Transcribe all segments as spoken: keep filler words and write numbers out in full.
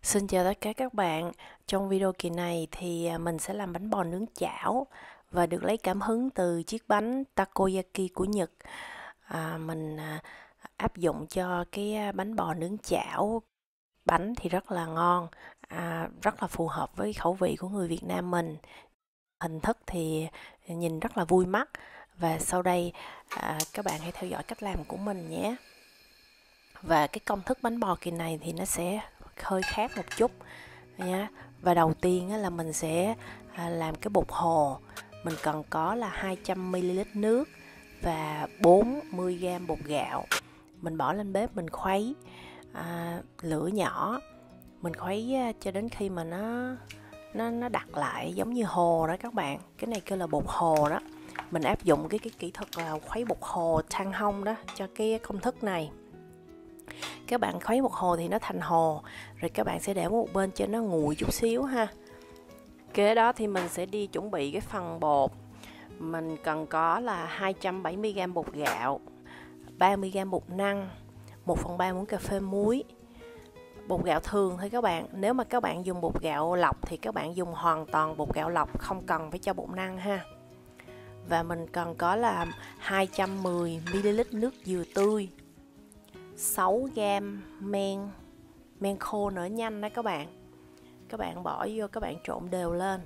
Xin chào tất cả các bạn. Trong video kỳ này thì à, mình sẽ làm bánh bò nướng chảo và được lấy cảm hứng từ chiếc bánh takoyaki của Nhật. À, mình à, áp dụng cho cái à, bánh bò nướng chảo. Bánh thì rất là ngon, à, rất là phù hợp với khẩu vị của người Việt Nam mình. Hình thức thì nhìn rất là vui mắt. Và sau đây à, các bạn hãy theo dõi cách làm của mình nhé. Và cái công thức bánh bò kỳ này thì nó sẽ hơi khác một chút nha. Và đầu tiên là mình sẽ à, làm cái bột hồ. Mình cần có là hai trăm mi li lít nước và bốn mươi gam bột gạo. Mình bỏ lên bếp mình khuấy à, lửa nhỏ. Mình khuấy cho đến khi mà nó nó nó đặc lại giống như hồ đó các bạn. Cái này kêu là bột hồ đó. Mình áp dụng cái cái kỹ thuật là khuấy bột hồ thang hông đó cho cái công thức này. Các bạn khuấy một hồ thì nó thành hồ, rồi các bạn sẽ để một bên cho nó nguội chút xíu ha. Kế đó thì mình sẽ đi chuẩn bị cái phần bột. Mình cần có là hai trăm bảy mươi gam bột gạo, ba mươi gam bột năng, một phần ba muỗng cà phê muối. Bột gạo thường thôi các bạn. Nếu mà các bạn dùng bột gạo lọc thì các bạn dùng hoàn toàn bột gạo lọc, không cần phải cho bột năng ha. Và mình cần có là hai trăm mười mi li lít nước dừa tươi, sáu gam men men khô nở nhanh đó các bạn. Các bạn bỏ vô, các bạn trộn đều lên.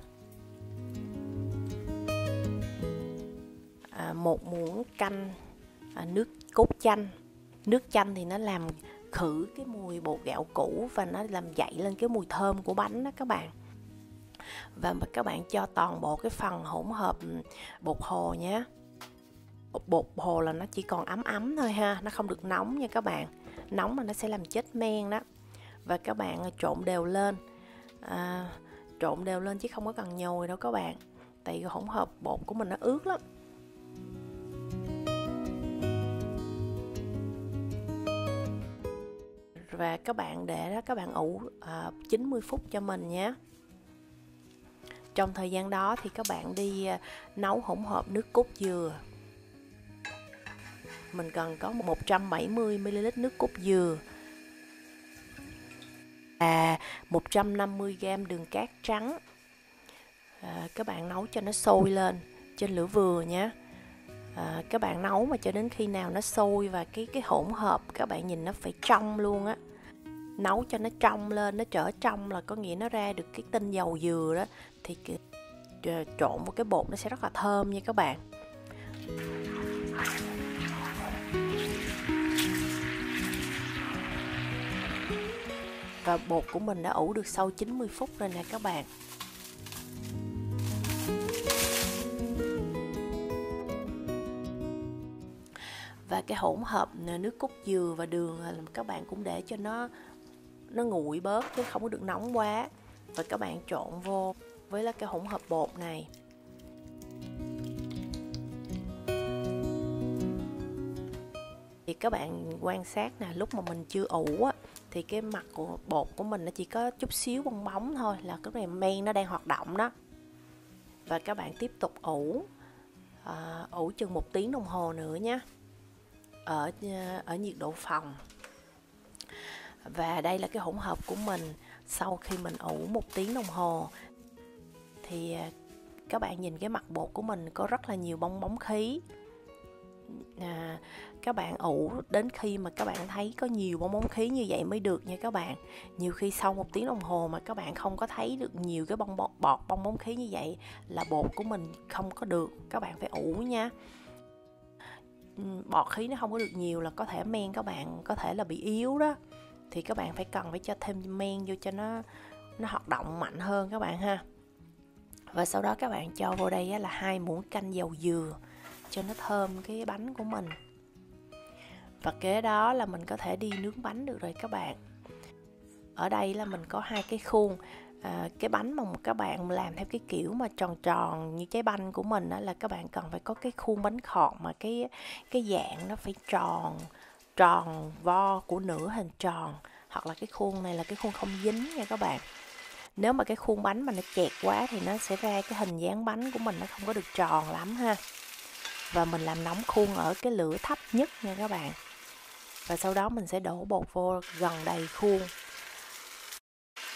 À, một muỗng canh à, nước cốt chanh. Nước chanh thì nó làm khử cái mùi bột gạo cũ và nó làm dậy lên cái mùi thơm của bánh đó các bạn. Và các bạn cho toàn bộ cái phần hỗn hợp bột hồ nhé. Bột hồ là nó chỉ còn ấm ấm thôi ha, nó không được nóng nha các bạn. Nóng mà nó sẽ làm chết men đó. Và các bạn trộn đều lên, à, trộn đều lên chứ không có cần nhồi đâu các bạn, tại hỗn hợp bột của mình nó ướt lắm. Và các bạn để đó, các bạn ủ à, chín mươi phút cho mình nhé. Trong thời gian đó thì các bạn đi à, nấu hỗn hợp nước cốt dừa. Mình cần có một trăm bảy mươi mi li lít nước cốt dừa và một trăm năm mươi gam đường cát trắng. À, các bạn nấu cho nó sôi lên trên lửa vừa nhé. À, các bạn nấu mà cho đến khi nào nó sôi và cái cái hỗn hợp các bạn nhìn nó phải trong luôn á. Nấu cho nó trong lên, nó trở trong là có nghĩa nó ra được cái tinh dầu dừa đó, thì cái, trộn vào cái bột nó sẽ rất là thơm nha các bạn. Và bột của mình đã ủ được sau chín mươi phút rồi nè các bạn. Và cái hỗn hợp nước cốt dừa và đường các bạn cũng để cho nó nó nguội bớt chứ không có được nóng quá. Và các bạn trộn vô với là cái hỗn hợp bột này. Thì các bạn quan sát nè, lúc mà mình chưa ủ á, thì cái mặt của bột của mình nó chỉ có chút xíu bong bóng thôi, là cái này men nó đang hoạt động đó. Và các bạn tiếp tục ủ, à, ủ chừng một tiếng đồng hồ nữa nhé, ở ở nhiệt độ phòng. Và đây là cái hỗn hợp của mình sau khi mình ủ một tiếng đồng hồ. Thì các bạn nhìn cái mặt bột của mình có rất là nhiều bong bóng khí. À, các bạn ủ đến khi mà các bạn thấy có nhiều bong bóng khí như vậy mới được nha các bạn. Nhiều khi sau một tiếng đồng hồ mà các bạn không có thấy được nhiều cái bong bọt, bọt bong bóng khí như vậy là bột của mình không có được. Các bạn phải ủ nha. Bọt khí nó không có được nhiều là có thể men các bạn có thể là bị yếu đó, thì các bạn phải cần phải cho thêm men vô cho nó nó hoạt động mạnh hơn các bạn ha. Và sau đó các bạn cho vô đây là hai muỗng canh dầu dừa cho nó thơm cái bánh của mình. Và kế đó là mình có thể đi nướng bánh được rồi các bạn. Ở đây là mình có hai cái khuôn. À, cái bánh mà các bạn làm theo cái kiểu mà tròn tròn như trái banh của mình đó, là các bạn cần phải có cái khuôn bánh khọt mà cái cái dạng nó phải tròn tròn vo của nửa hình tròn, hoặc là cái khuôn này là cái khuôn không dính nha các bạn. Nếu mà cái khuôn bánh mà nó chẹt quá thì nó sẽ ra cái hình dáng bánh của mình nó không có được tròn lắm ha. Và mình làm nóng khuôn ở cái lửa thấp nhất nha các bạn. Và sau đó mình sẽ đổ bột vô gần đầy khuôn.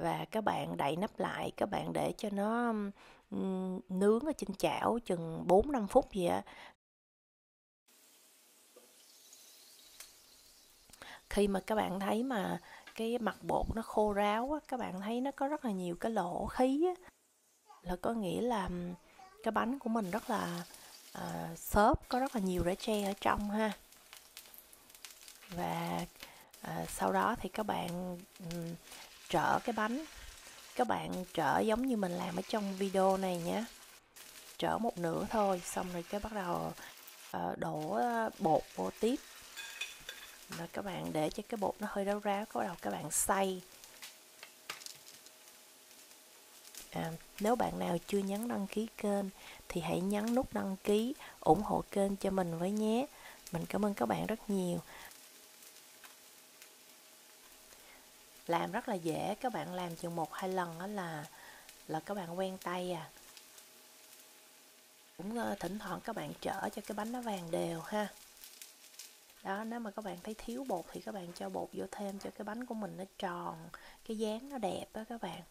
và các bạn đậy nắp lại, các bạn để cho nó um, nướng ở trên chảo chừng bốn năm phút gì á. Khi mà các bạn thấy mà cái mặt bột nó khô ráo á, các bạn thấy nó có rất là nhiều cái lỗ khí á, là có nghĩa là cái bánh của mình rất là uh, xốp, có rất là nhiều rễ tre ở trong ha. Và uh, sau đó thì các bạn um, trở cái bánh, các bạn trở giống như mình làm ở trong video này nhé, trở một nửa thôi, xong rồi cái bắt đầu uh, đổ bột vô tiếp. Rồi các bạn để cho cái bột nó hơi ráo ráo, bắt đầu các bạn xay. À, nếu bạn nào chưa nhấn đăng ký kênh thì hãy nhấn nút đăng ký, ủng hộ kênh cho mình với nhé. Mình cảm ơn các bạn rất nhiều. Làm rất là dễ, các bạn làm chừng một hai lần đó là là các bạn quen tay à. Cũng uh, thỉnh thoảng các bạn trở cho cái bánh nó vàng đều ha. Đó, nếu mà các bạn thấy thiếu bột thì các bạn cho bột vô thêm cho cái bánh của mình nó tròn, cái dáng nó đẹp đó các bạn.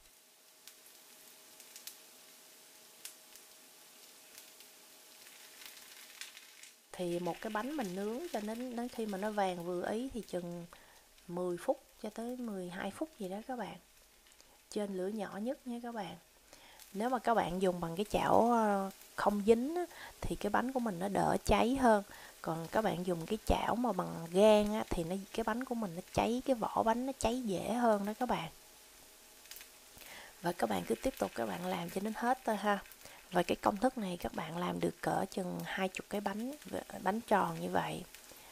Thì một cái bánh mình nướng cho đến đến khi mà nó vàng vừa ý thì chừng mười phút cho tới mười hai phút gì đó các bạn. Trên lửa nhỏ nhất nha các bạn. Nếu mà các bạn dùng bằng cái chảo không dính á, thì cái bánh của mình nó đỡ cháy hơn. Còn các bạn dùng cái chảo mà bằng gan á, thì nó cái bánh của mình nó cháy, cái vỏ bánh nó cháy dễ hơn đó các bạn. Và các bạn cứ tiếp tục các bạn làm cho đến hết thôi ha. Và cái công thức này các bạn làm được cỡ chừng hai mươi cái bánh bánh tròn như vậy.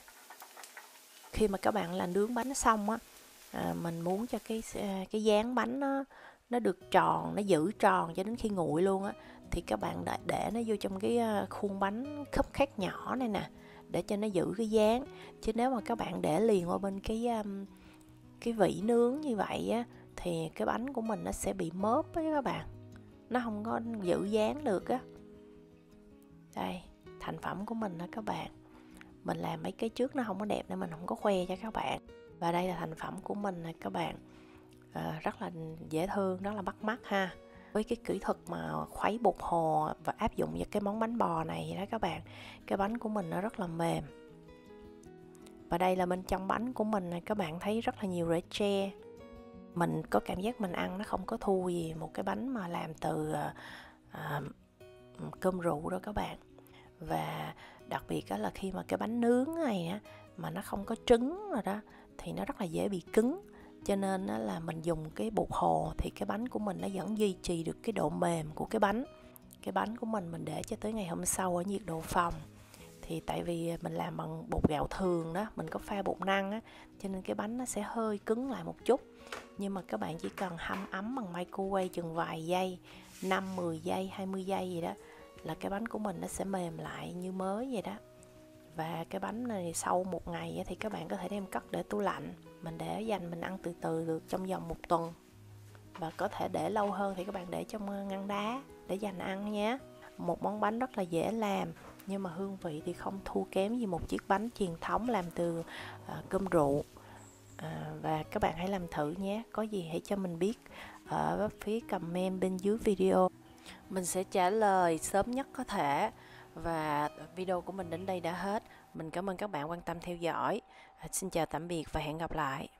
Khi mà các bạn làm nướng bánh xong á, à, mình muốn cho cái cái dáng bánh nó nó được tròn, nó giữ tròn cho đến khi nguội luôn á, thì các bạn để, để nó vô trong cái khuôn bánh khúc khác nhỏ này nè, để cho nó giữ cái dáng. Chứ nếu mà các bạn để liền qua bên cái cái vỉ nướng như vậy á, thì cái bánh của mình nó sẽ bị mớp á các bạn, nó không có giữ dáng được á. Đây, thành phẩm của mình đó các bạn. Mình làm mấy cái trước nó không có đẹp nên mình không có khoe cho các bạn. Và đây là thành phẩm của mình nè các bạn. À, rất là dễ thương, rất là bắt mắt ha. Với cái kỹ thuật mà khuấy bột hồ và áp dụng vào cái món bánh bò này đó các bạn, cái bánh của mình nó rất là mềm. Và đây là bên trong bánh của mình này, các bạn thấy rất là nhiều rễ tre. Mình có cảm giác mình ăn nó không có thua gì một cái bánh mà làm từ à, cơm rượu đó các bạn. Và đặc biệt đó là khi mà cái bánh nướng này á, mà nó không có trứng rồi đó thì nó rất là dễ bị cứng. Cho nên á, là mình dùng cái bột hồ thì cái bánh của mình nó vẫn duy trì được cái độ mềm của cái bánh. Cái bánh của mình mình để cho tới ngày hôm sau ở nhiệt độ phòng. Thì tại vì mình làm bằng bột gạo thường đó, mình có pha bột năng á, cho nên cái bánh nó sẽ hơi cứng lại một chút. Nhưng mà các bạn chỉ cần hâm ấm bằng microwave chừng vài giây, năm, mười giây, hai mươi giây gì đó, là cái bánh của mình nó sẽ mềm lại như mới vậy đó. Và cái bánh này sau một ngày thì các bạn có thể đem cất để tủ lạnh, mình để dành mình ăn từ từ được trong vòng một tuần. Và có thể để lâu hơn thì các bạn để trong ngăn đá để dành ăn nhé. Một món bánh rất là dễ làm, nhưng mà hương vị thì không thua kém gì một chiếc bánh truyền thống làm từ uh, cơm rượu. À, và các bạn hãy làm thử nhé. Có gì hãy cho mình biết ở phía comment bên dưới video. Mình sẽ trả lời sớm nhất có thể. Và video của mình đến đây đã hết. Mình cảm ơn các bạn quan tâm theo dõi. À, xin chào tạm biệt và hẹn gặp lại.